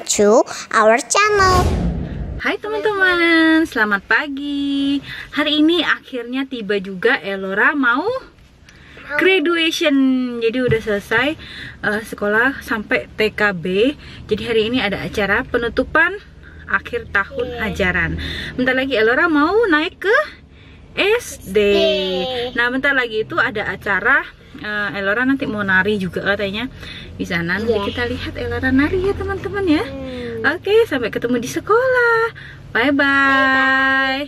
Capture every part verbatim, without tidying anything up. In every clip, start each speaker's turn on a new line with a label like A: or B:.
A: welcome to our channel.
B: Hai teman-teman, selamat pagi. Hari ini akhirnya tiba juga Elora mau graduation. Jadi udah selesai uh, sekolah sampai T K B. Jadi hari ini ada acara penutupan akhir tahun ajaran. Bentar lagi Elora mau naik ke S D. Nah bentar lagi itu ada acara uh, Elora nanti mau nari juga katanya di sana. Nanti yeah. kita lihat Elora nari ya teman-teman ya. Hmm. Oke, sampai ketemu di sekolah. Bye bye.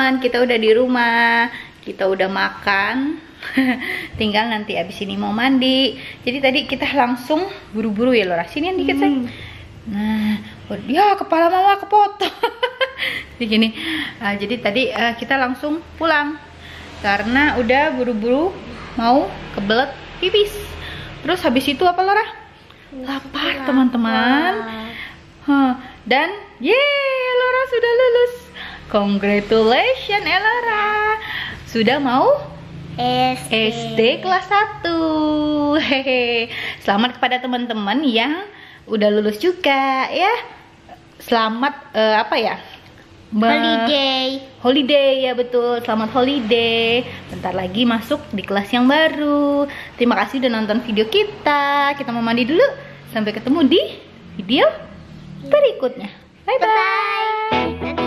B: teman-teman, kita udah di rumah, kita udah makan. Tinggal nanti abis ini mau mandi. Jadi tadi kita langsung buru-buru ya Lora. Sini dikit hmm. sayang. Nah, ya kepala mama kepotong. Jadi gini. Uh, jadi tadi uh, kita langsung pulang karena udah buru-buru mau kebelet pipis. Terus habis itu apa Lora? Lapar teman-teman. Huh. Dan yeay, Lora sudah lulus. Congratulations Elora. Sudah mau
A: S D,
B: S D kelas satu. Hehe. Selamat kepada teman-teman yang udah lulus juga ya. Selamat uh, apa ya?
A: Holiday.
B: Holiday ya betul. Selamat holiday. Bentar lagi masuk di kelas yang baru. Terima kasih udah nonton video kita. Kita mau mandi dulu. Sampai ketemu di video berikutnya. Bye bye.
A: Bye.